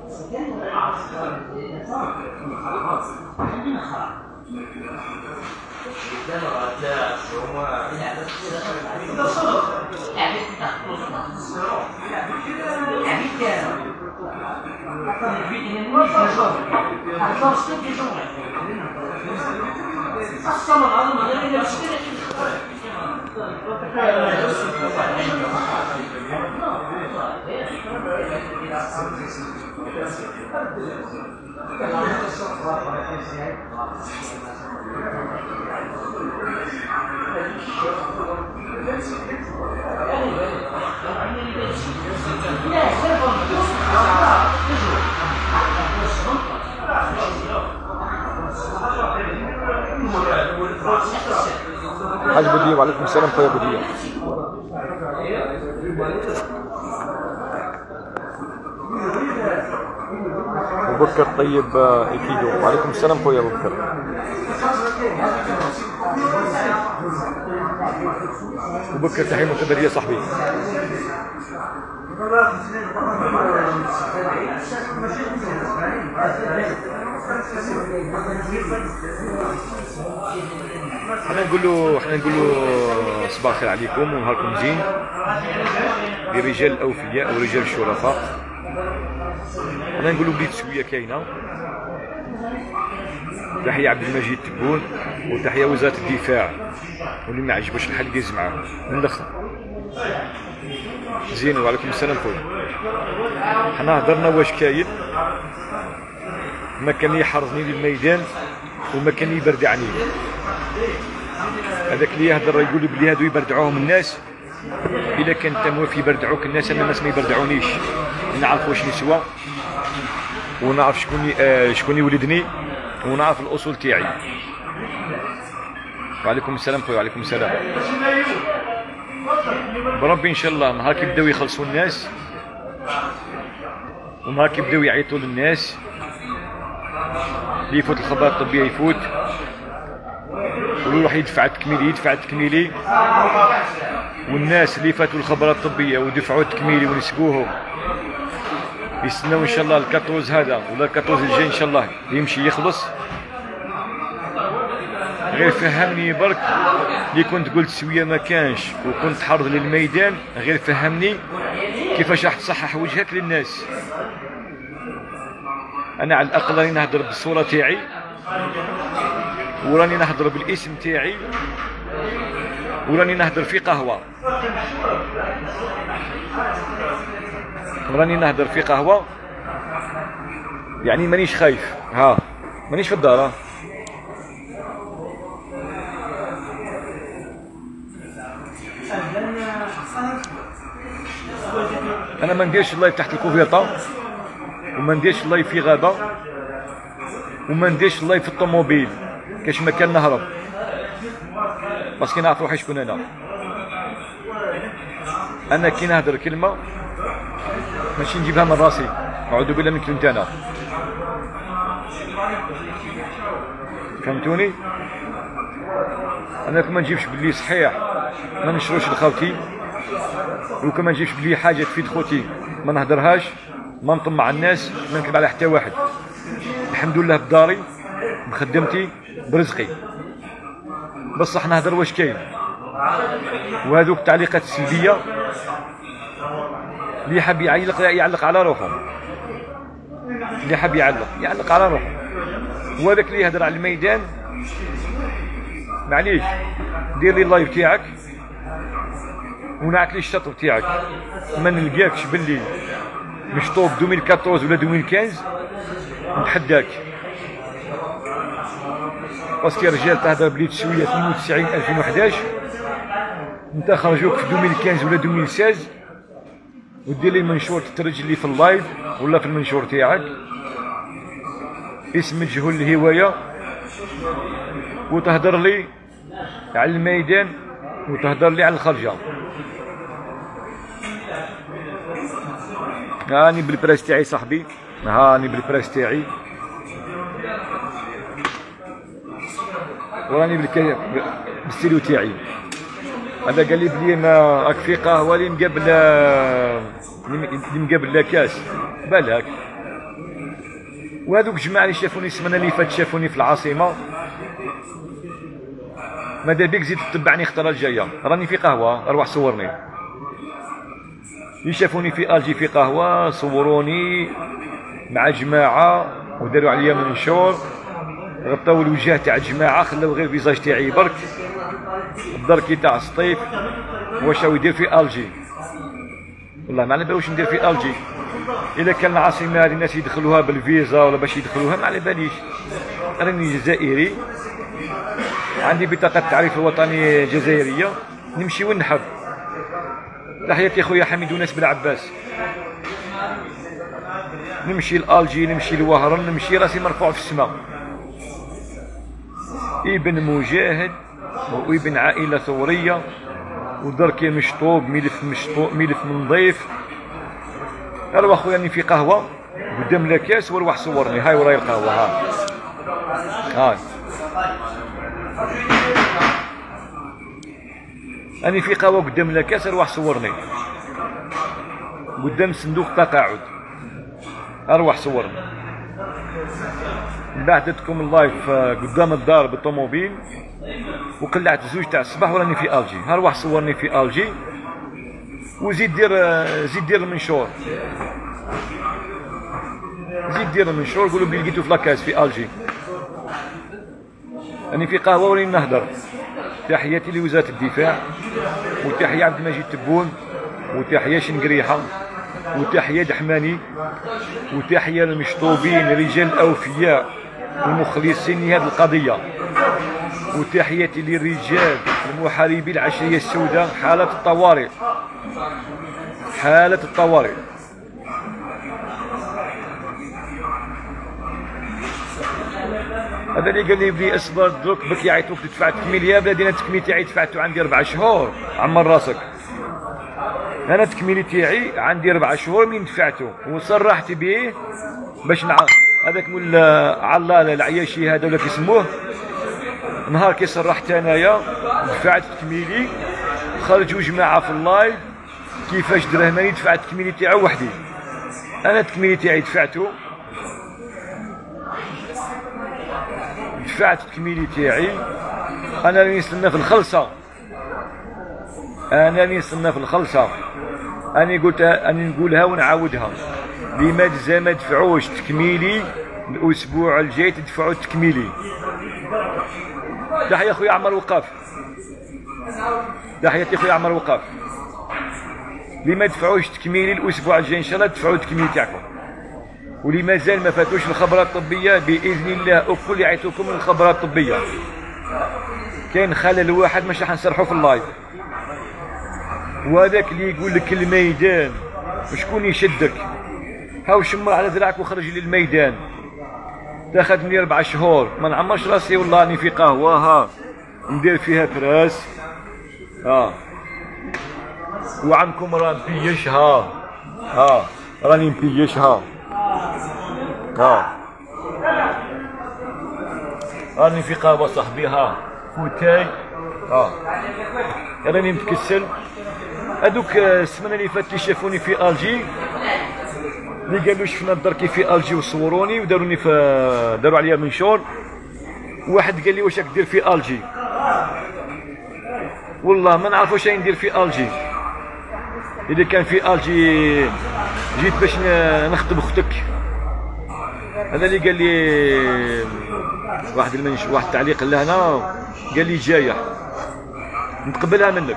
حاج بودية وعليكم السلام خويا بودية. أبو بكر طيب اكيدو وعليكم السلام خويا أبو بكر. أبو بكر تحية معتبرية صاحبي. حنا نقولوا صباح الخير عليكم ونهاركم زين للرجال الاوفياء ورجال الشرفاء. حنا نقولوا بلي التسويه كاينه. تحيه عبد المجيد تبون وتحيه وزاره الدفاع، واللي ما عجبوش الحل يدز معاه من الاخر. زين وعليكم السلام خويا. حنا هضرنا واش كاين، ما كان يحرزني للميدان وما كان يبردعني. هذاك اللي يهضر يقول بلي هادو يبردعوهم الناس، الا كان انت موافي يبردعوك الناس، انا الناس ما يبردعونيش. نعرف واش نسوى ونعرف شكون يولدني ونعرف الاصول تاعي. وعليكم السلام خويا. وعليكم السلام. بربي ان شاء الله نهار كيبداو يخلصوا الناس ونهار كيبداو يعيطوا للناس، اللي يفوت الخبرات الطبيه يفوت، ويروح يدفع التكميلي، والناس اللي فاتوا الخبرات الطبيه ودفعوا التكميلي ونسبوهم يستناو ان شاء الله الكاتوز هذا ولا الكاتوز الجاي ان شاء الله يمشي يخلص. غير فهمني برك اللي كنت قلت سويه ما كانش وكنت حرض للميدان، غير فهمني كيفاش راح تصحح وجهك للناس. انا على الاقل راني نهضر بالصوره تاعي وراني نهضر بالاسم تاعي وراني نهضر في قهوه، يعني مانيش خايف. مانيش في الدار. انا ما نديرش اللايف تحت الكوفيرطه، وما نديرش اللايف في غابه، وما نديرش اللايف في الطوموبيل كاش ما كان نهرب، باسكو نعرف روحي شكون انا كي نهضر كلمه ماشي نجيبها من راسي، اعوذ بالله من كلمتي انا. فهمتوني؟ انا كما نجيبش بلي صحيح ما نشروش لخوتي، وكما نجيبش بلي حاجه تفيد خوتي ما نهضرهاش، ما نطمع الناس، ما نكذب على حتى واحد. الحمد لله بداري بخدمتي برزقي، بصح نهضر واش كاين. وهذوك التعليقات السلبيه اللي حاب يعلق على روحه، اللي حاب يعلق على روحه، وهذاك اللي يهضر على الميدان معليش دير لي اللايف تاعك ونعت لي الشطر تاعك، ما نلقاكش باللي مشطوب 2014 ولا 2015 نتحداك، باسكو رجال تهضر بلي تسويه 92 2011 انت خرجوك في 2015 ولا 2016 ودير لي المنشور تترجل لي في اللايف ولا في المنشور تاعك اسم مجهول الهوايه، وتهضر لي على الميدان وتهضر لي على الخرجه. هاني بالبراس تاعي صاحبي، هاني بالبراس تاعي، وراني بالستيلو تاعي. هذا قال لي بلي ما راك في قهوه اللي مقابله كاس، بالك وهذوك الجماعه اللي شافوني السمانه اللي فاتت شافوني في العاصمه، ماذا بيك زيد تتبعني الخطره الجايه، راني في قهوه اروح صورني. اللي شافوني في الجي في قهوه صوروني مع جماعه وداروا عليا منشور، غطاو الوجه تاع الجماعه، خلاو غير الفيزاج تاعي برك، الدركي تاع السطيف. واش راهو يدير في الجي؟ والله ما على بالي واش ندير في الجي. الا كان العاصمه هذه الناس يدخلوها بالفيزا ولا باش يدخلوها ما على باليش. راني جزائري، عندي بطاقه التعريف الوطني جزائريه، نمشي وين نحب. تحياتي خويا حميد وناس بالعباس. نمشي لالجي، نمشي لوهران، نمشي راسي مرفوع في السماء. ابن مجاهد وابن عائله ثوريه ودركي مشطوب، ملف نظيف. اروح خويا راني في قهوه قدام لاكاس واروح صورني. هاي وراي القهوه، هاي راني في قهوه قدام لاكاس، اروح صورني قدام صندوق تقاعد، اروح صورني. من بعد درتكم اللايف قدام الدار بالطوموبيل وقلعت الزوج تاع الصباح وراني في الجي. اروح صورني في الجي وزيد دير المنشور، زيد دير المنشور، قولوا بلي لقيتو في لاكاس في الجي. راني في قهوه وراني نهضر. تحياتي لوزاره الدفاع، وتحيه عبد المجيد تبون، وتحيه شنقريحه، وتحيه دحماني، وتحيه للمشطوبين رجال الاوفياء المخلصين لهذه القضيه، وتحياتي للرجال المحاربين العشريه السوداء. حاله الطوارئ، حاله الطوارئ. هذا اللي قال لي بلي اصبر درك بك يعيطوك تدفع تكميل. يا بلادي انا التكميل تاعي دفعته عندي 4 شهور، عمر راسك. انا التكميل تاعي عندي 4 شهور من دفعته وصرحت به باش هذاك مول علا العياشي هذا ولا كيسموه، نهار كي صرحت انايا دفعت تكميلي. خرجوا جماعه في اللايف كيفاش درهماني دفعت تكميلي تاعي وحدي. انا التكميلي تاعي دفعته، دفعت التكميلي تاعي. انا راني نستنى في الخلصه، انا راني نستنى في الخلصه. اني قلت اني نقولها ونعاودها، لماذا ما دفعوش تكميلي الاسبوع الجاي؟ تدفعوا التكميلي. تحيه خويا عمر وقاف، تحياتي خويا عمر وقاف. لما دفعوش تكميلي الاسبوع الجاي ان شاء الله تدفعوا التكميلي تاعكم. واللي مازال ما فاتوش الخبرات الطبيه باذن الله الكل يعيطوكم الخبرات الطبيه. كاين خلل واحد مش راح نصرحوا في اللايف، وهذاك اللي يقول لك الميدان وشكون يشدك، هاو شمر على ذراعك وخرج لي الميدان. تاخذ مني 4 شهور ما نعمرش راسي، والله راني في قهوه ها ندير فيها كراس وعنكم راه مبيش راني مبيش راني في قهوه صاحبي فوتاي راني متكسل. هذوك السمانه اللي فاتت اللي شافوني في الجي اللي قالوا شفنا دركي في الجي وصوروني وداروني داروا عليا منشور. واحد قال لي واش راك دير في الجي؟ والله ما نعرف واش ندير في الجي. اذا كان في الجي جيت باش نخطب اختك. هذا اللي قال لي واحد التعليق لهنا، قال لي جايه نتقبلها منك،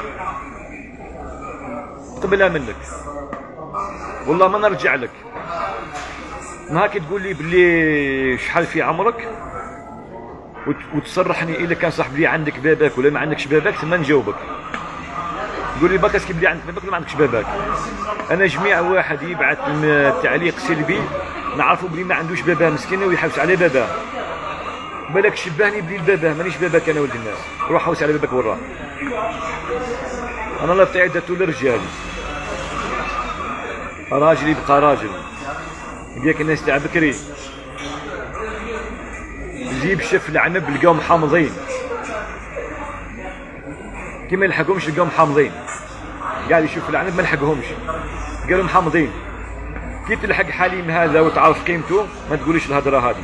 نتقبلها منك والله ما نرجع لك. نهار كي تقول لي بلي شحال في عمرك وتصرحني الا كان صاحب لي عندك باباك ولا ما عندكش باباك ثم نجاوبك. تقول لي باك اسكي بلي عندك باباك ولا ما عندكش باباك. انا جميع واحد يبعث تعليق سلبي نعرفوا بلي ما عندوش باباه مسكين ويحوس على باباه. بالك شبهني بلي الباباه مانيش باباك انا ولد الناس، روح حوس على باباك وراه. انا الله تاعي درتو للرجال، راجل يبقى راجل. ديك الناس تاع بكري جيب شف العنب لقاهم حامضين، كي ما يلحقهمش لقاهم حامضين. قاعد يشوف العنب ما لحقهمش قالوا محامضين. كي تلحق حليم هذا وتعرف قيمته ما تقوليش الهضره هذه.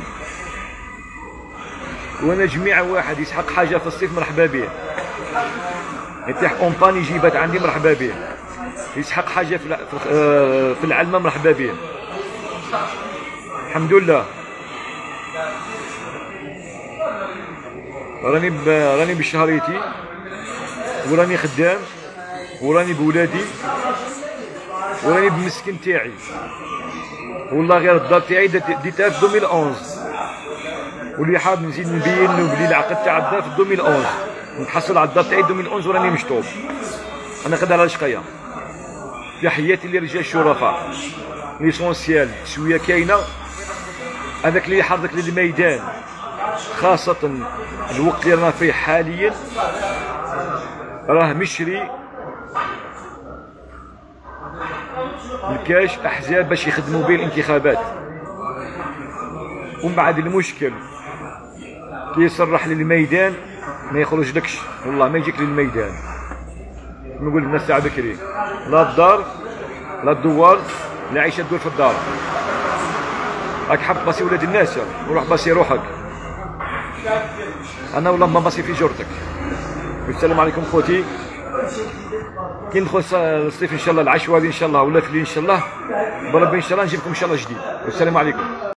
وانا جميع واحد يسحق حاجه في الصيف مرحبا به، يتيح اونطاني يجيبات عندي مرحبا به، يسحق حاجه في العلمه مرحبا به. الحمد لله راني بشهريتي وراني خدام وراني بولادي وراني بالمسكن تاعي. والله غير الدار تاعي ديتها في 2011، واللي حاب نزيد نبين له بلي العقد تاع الدار في 2011 نتحصل على الدار تاعي 2011 وراني مشطوب. انا قد على شقيه في حياتي لرجال الشرفاء ليسونسيال شويه كاينه. هذاك اللي يحرك للميدان خاصه الوقت اللي رانا فيه حاليا راه مشري الكاش احزاب باش يخدموا به الانتخابات. ومن بعد المشكل كي يصرح للميدان ما يخرج لكش، والله ما يجيك للميدان. نقول للناس تاع بكري لا الدار لا الدوار لا عيشه تدور في الدار. راك حاب تباسي ولاد الناس وروح باسي روحك. انا والله ما باسي في جرتك. والسلام عليكم خوتي. كي ندخل الصيف ان شاء الله العشوه هذه ان شاء الله ولا في الليل ان شاء الله بربي ان شاء الله نجيبكم ان شاء الله جديد. والسلام عليكم.